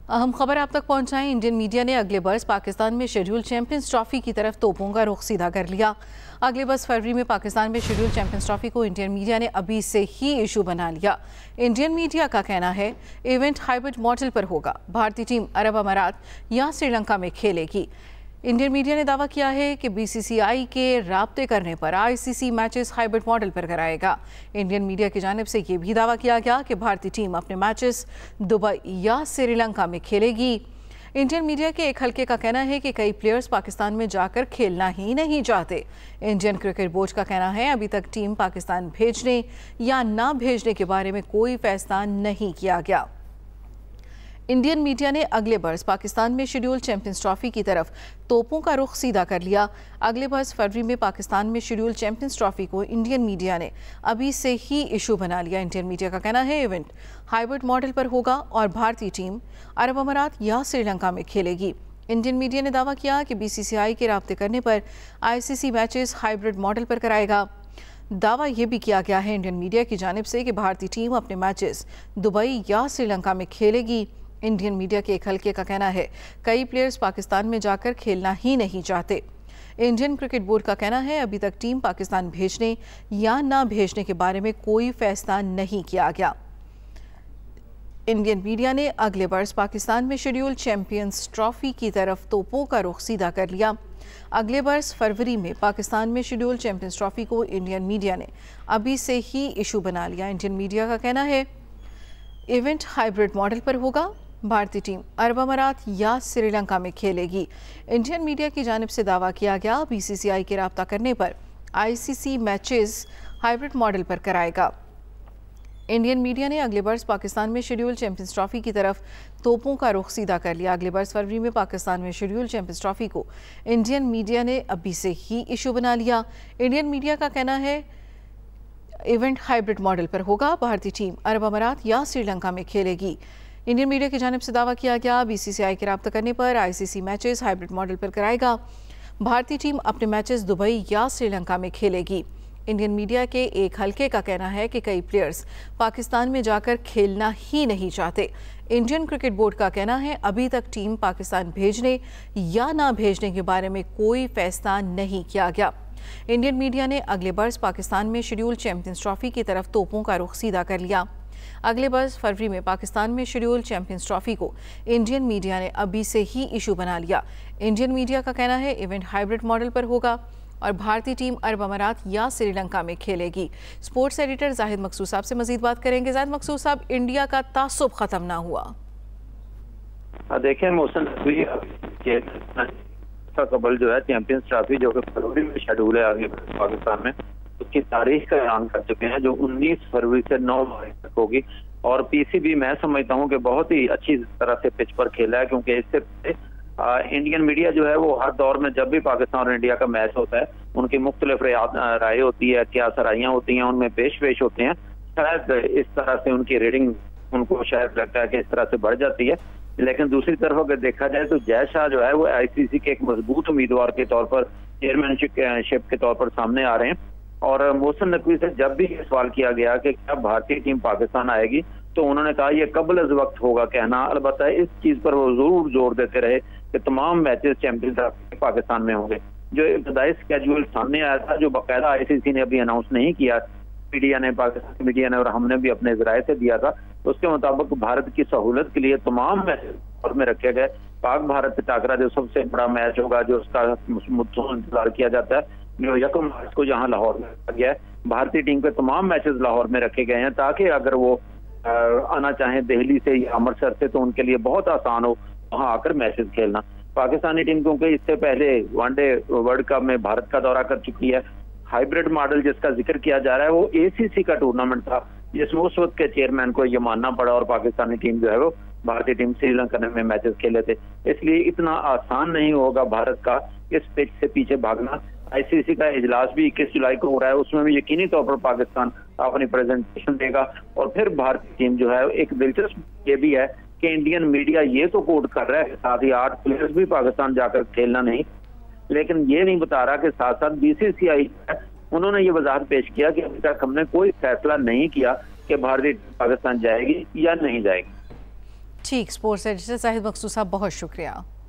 अहम खबर आप तक पहुंचाएं। इंडियन मीडिया ने अगले बरस पाकिस्तान में शेड्यूल चैंपियंस ट्रॉफी की तरफ तोपों का रुख सीधा कर लिया। अगले बरस फरवरी में पाकिस्तान में शेड्यूल चैंपियंस ट्रॉफी को इंडियन मीडिया ने अभी से ही इशू बना लिया। इंडियन मीडिया का कहना है इवेंट हाइब्रिड मॉडल पर होगा। भारतीय टीम अरब अमारात या श्रीलंका में खेलेगी। इंडियन मीडिया ने दावा किया है कि बीसीसीआई के राब्ते करने पर आईसीसी मैचेस हाइब्रिड मॉडल पर कराएगा। इंडियन मीडिया की जानिब से ये भी दावा किया गया कि भारतीय टीम अपने मैचेस दुबई या श्रीलंका में खेलेगी। इंडियन मीडिया के एक हलके का कहना है कि कई प्लेयर्स पाकिस्तान में जाकर खेलना ही नहीं चाहते। इंडियन क्रिकेट बोर्ड का कहना है अभी तक टीम पाकिस्तान भेजने या ना भेजने के बारे में कोई फैसला नहीं किया गया। इंडियन मीडिया ने अगले बरस पाकिस्तान में शेड्यूल चैंपियंस ट्रॉफी की तरफ तोपों का रुख सीधा कर लिया। अगले बरस फरवरी में पाकिस्तान में शेड्यूल चैंपियंस ट्रॉफी को इंडियन मीडिया ने अभी से ही इशू बना लिया। इंडियन मीडिया का कहना है इवेंट हाइब्रिड मॉडल पर होगा और भारतीय टीम अरब अमारात या श्रीलंका में खेलेगी। इंडियन मीडिया ने दावा किया कि बीसीसीआई के राब्ते करने पर आईसीसी मैचेस हाइब्रिड मॉडल पर कराएगा। दावा यह भी किया गया है इंडियन मीडिया की जानिब से कि भारतीय टीम अपने मैचेस दुबई या श्रीलंका में खेलेगी। इंडियन मीडिया के एक हलके का कहना है कई प्लेयर्स पाकिस्तान में जाकर खेलना ही नहीं चाहते। इंडियन क्रिकेट बोर्ड का कहना है अभी तक टीम पाकिस्तान भेजने या ना भेजने के बारे में कोई फैसला नहीं किया गया। इंडियन मीडिया ने अगले वर्ष पाकिस्तान में शेड्यूल चैंपियंस ट्रॉफी की तरफ तोपों का रुख सीधा कर लिया। अगले वर्ष फरवरी में पाकिस्तान में शेड्यूल चैंपियंस ट्रॉफी को इंडियन मीडिया ने अभी से ही इशू बना लिया। इंडियन मीडिया का कहना है इवेंट हाइब्रिड मॉडल पर होगा। भारतीय टीम अरब अमारात या श्रीलंका में खेलेगी। इंडियन मीडिया की जानिब से दावा किया गया बीसीसीआई के राब्ता करने पर आईसीसी मैचेस हाइब्रिड मॉडल पर कराएगा। इंडियन मीडिया ने अगले वर्ष पाकिस्तान में शेड्यूल चैंपियंस ट्रॉफी की तरफ तोपों का रुख सीधा कर लिया। अगले वर्ष फरवरी में पाकिस्तान में शेड्यूल चैंपियंस ट्रॉफी को इंडियन मीडिया ने अभी से ही इशू बना लिया। इंडियन मीडिया का कहना है इवेंट हाइब्रिड मॉडल पर होगा। भारतीय टीम अरब अमारात या श्रीलंका में खेलेगी। इंडियन मीडिया की जानिब से दावा किया गया बीसीसीआई के राब्ता करने पर आईसीसी मैचेस हाइब्रिड मॉडल पर कराएगा। भारतीय टीम अपने मैचेस दुबई या श्रीलंका में खेलेगी। इंडियन मीडिया के एक हलके का कहना है कि कई प्लेयर्स पाकिस्तान में जाकर खेलना ही नहीं चाहते। इंडियन क्रिकेट बोर्ड का कहना है अभी तक टीम पाकिस्तान भेजने या ना भेजने के बारे में कोई फैसला नहीं किया गया। इंडियन मीडिया ने अगले बरस पाकिस्तान में शेड्यूल चैंपियंस ट्रॉफी की तरफ तोपों का रुख सीधा कर लिया। अगले बरस फरवरी में पाकिस्तान में शेड्यूल चैंपियंस ट्रॉफी को इंडियन मीडिया ने अभी से ही इशू बना लिया। इंडियन मीडिया का कहना है इवेंट हाइब्रिड मॉडल पर होगा और भारतीय टीम अरब अमारात या श्रीलंका में खेलेगी। स्पोर्ट्स एडिटर जाहिद मकसूद साहब से मजीद बात करेंगे। जाहिद मकसूद साहब, इंडिया का तासुब खत्म ना हुआ। देखें मौसम कबल जो है चैंपियंस ट्रॉफी जो कि फरवरी में शेड्यूल है आगे पाकिस्तान में, उसकी तारीख का ऐलान कर चुके हैं जो 19 फरवरी से 9 मार्च तक होगी। और पीसीबी मैं समझता हूं कि बहुत ही अच्छी तरह से पिच पर खेला है, क्योंकि इससे इंडियन मीडिया जो है वो हर दौर में जब भी पाकिस्तान और इंडिया का मैच होता है उनकी मुख्तलिफ राय होती है, क्या सराहियां होती हैं, उनमें पेश होते हैं। शायद इस तरह से उनकी रेटिंग उनको शायद लगता है कि इस तरह से बढ़ जाती है। लेकिन दूसरी तरफ अगर देखा जाए तो जय शाह जो है वो आईसीसी के एक मजबूत उम्मीदवार के तौर पर चेयरमैनशिप के तौर पर सामने आ रहे हैं। और मोहसिन नकवी से जब भी ये सवाल किया गया कि क्या भारतीय टीम पाकिस्तान आएगी, तो उन्होंने कहा यह कबल अज़ वक्त होगा कहना। अलबत्ता इस चीज पर वो जरूर जोर देते रहे कि तमाम मैचेस चैंपियंस ट्रॉफी पाकिस्तान में होंगे। जो इब्तदाई स्केड्यूल सामने आया था, जो बाकायदा आईसीसी ने अभी अनाउंस नहीं किया, मीडिया ने, पाकिस्तानी मीडिया ने और हमने भी अपने जराये से दिया था, उसके मुताबिक भारत की सहूलत के लिए तमाम मैच में रखे गए। पाक भारत टाकरा जो सबसे बड़ा मैच होगा, जो उसका इंतजार किया जाता है, जो 1 मार्च को यहाँ लाहौर में रखा गया है। भारतीय टीम के तमाम मैचेस लाहौर में रखे गए हैं ताकि अगर वो आना चाहें दिल्ली से या अमृतसर से तो उनके लिए बहुत आसान हो वहाँ आकर मैचेस खेलना। पाकिस्तानी टीम क्योंकि इससे पहले वनडे वर्ल्ड कप में भारत का दौरा कर चुकी है। हाइब्रिड मॉडल जिसका जिक्र किया जा रहा है वो एसीसी का टूर्नामेंट था, जिसमें उस वक्त के चेयरमैन को ये मानना पड़ा और पाकिस्तानी टीम जो है वो भारतीय टीम श्रीलंका में मैचेस खेले थे। इसलिए इतना आसान नहीं होगा भारत का इस पिच से पीछे भागना। आईसीसी का इजलास भी 21 जुलाई को हो रहा है, उसमें भी यकीनी तौर पर पाकिस्तान अपनी प्रेजेंटेशन देगा। और फिर भारतीय टीम जो है, एक दिलचस्प ये भी है कि इंडियन मीडिया ये तो कोट कर रहा है साथ ही 8 प्लेयर्स भी पाकिस्तान जाकर खेलना नहीं, लेकिन ये नहीं बता रहा कि साथ साथ बीसीसीआई उन्होंने ये वजाहत पेश किया कि अभी तक हमने कोई फैसला नहीं किया कि भारतीय पाकिस्तान जाएगी या नहीं जाएगी। ठीक, स्पोर्ट्स एडिटर शाहिद मकसूद साहब, बहुत शुक्रिया।